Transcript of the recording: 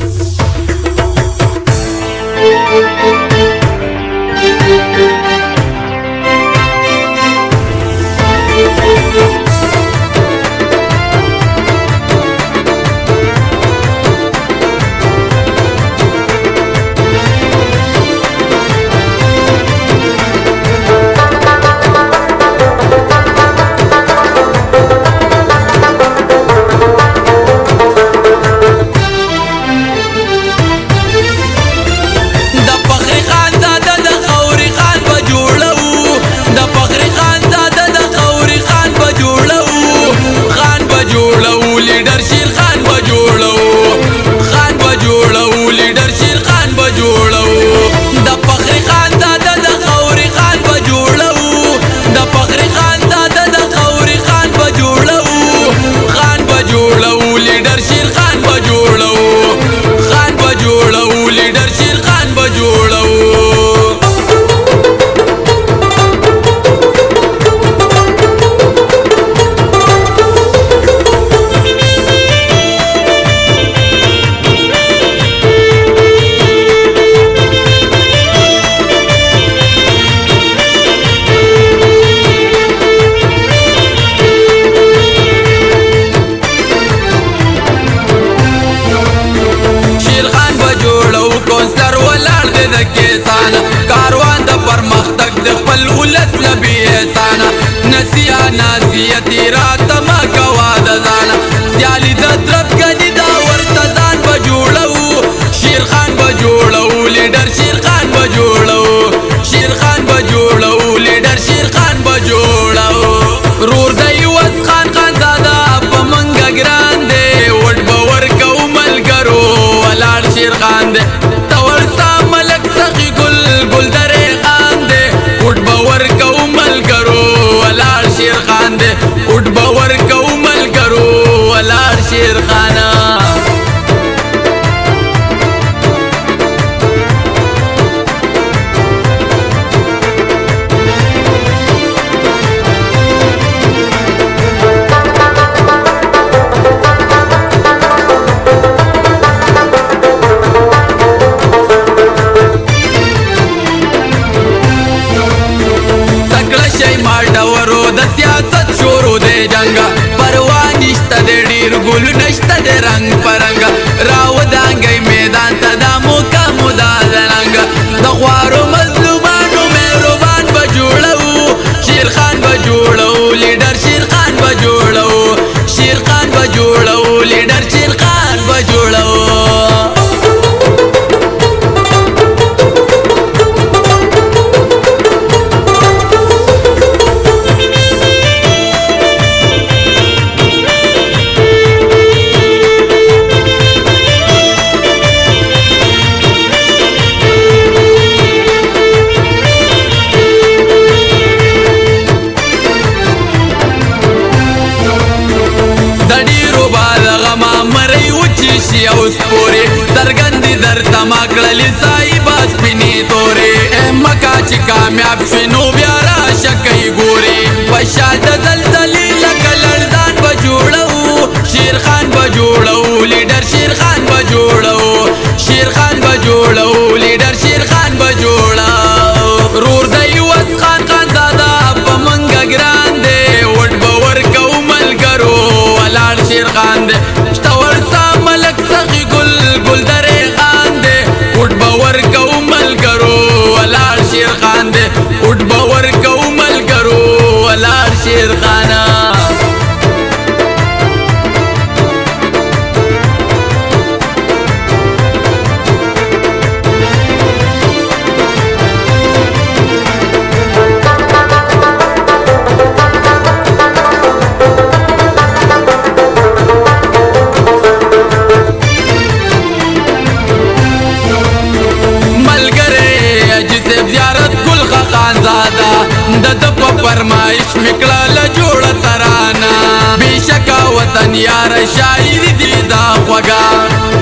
ناسیتی راته مه کوه د ځانه سیالي د درب کدي دا ورته ځان به جوړو شیرخان به جوړو لیډر شیرخان به جوړو شیرخان به جوړو لیډر شیرخان به جوړو رور دی وس خان خان زاده په منګه ګران دی وټ به ورکو ملګرو ولاړ شیرخان دی تورستا ملک سخي ګل ګل درې خان دی وټ به ورکو ملګرو ولاړ شیرخان دی وټ به ورکو ملګرو ولاړ شیرخانه ګل نشته د رنگ پرنګ راو دانګي میدان ته د موکا مودا زرنګ د خوارو مظلومانو مهربان به جوړو شیرخان به جوړو لیډر شیرخان به جوړو شیرخان به جوړو لیډر شیرخان به جوړو اوس پورې سرګندې درته ما کړلې صاحبه سپینې تورې مکه چې کامیاب شوې نو بیا راشه کوي ګورې په شا د زلزلې لکه لړزان به جوړو شیرخان به جوړو لیډر شیرخان به جوړو شیرخان به جوړو لیډر شیرخان به جوړو رور دی وس خان خان زاده په منګه ګران دی وټ به ورکو ملګرو ولاړ شیرخان دی ملک سخی گل گل درې خان دی وټ به ورکو ملګرو ولاړ شیرخان دی وټ به ورکو ملګرو ولاړ شیرخانه د په فرمایش میکړه له جوړه ترانه بېشکه وطن یاره شاعري دي دا خوږه